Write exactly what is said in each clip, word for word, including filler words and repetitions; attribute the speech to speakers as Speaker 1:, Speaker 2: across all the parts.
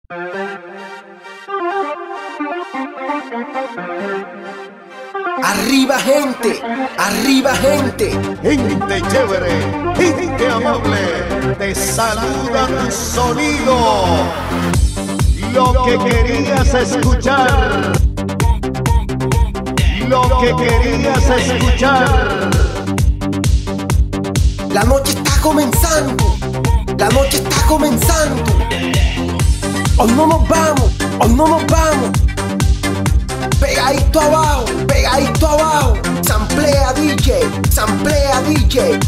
Speaker 1: Arriba gente, arriba gente,
Speaker 2: gente chévere, gente amable, te saluda tu sonido. Lo que querías escuchar, lo que querías escuchar.
Speaker 1: La noche está comenzando, la noche está comenzando. O no nos vamos, o no nos vamos. Pegadito abajo, pegadito abajo. Samplea D J, samplea D J.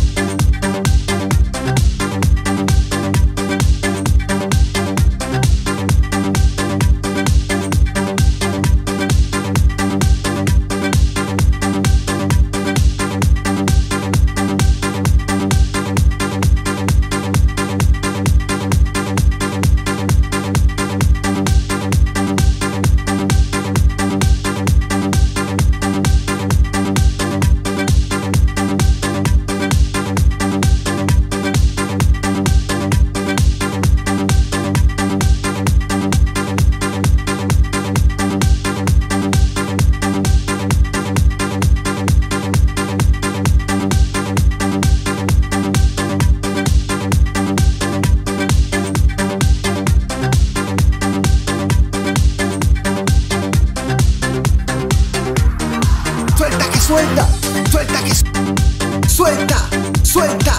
Speaker 1: Suelta, suelta que suelta, suelta.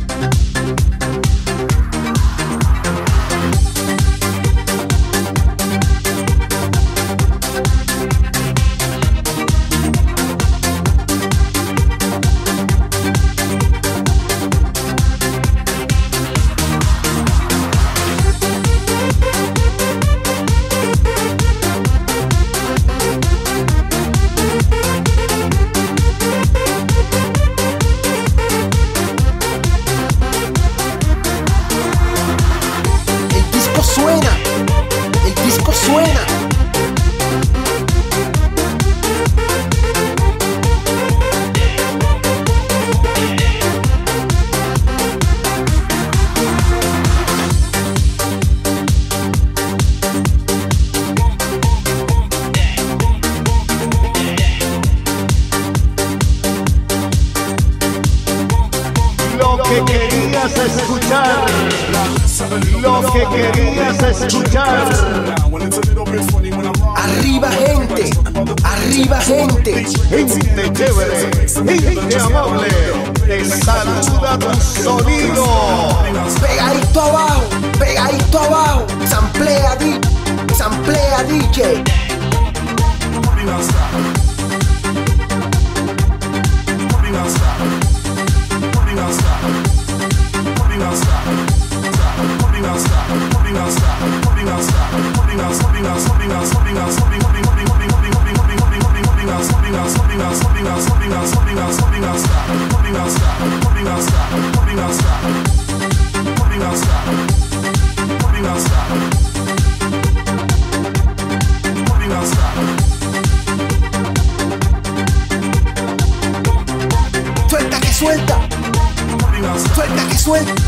Speaker 1: Suena, el disco suena.
Speaker 2: Lo que querías escuchar, lo que querías escuchar.
Speaker 1: Arriba gente, arriba gente,
Speaker 2: gente chévere, gente amable, te saluda tu sonido.
Speaker 1: Pegadito abajo, pegadito abajo. Samplea D J, samplea D J. Suelta que suelta, suelta que suelta.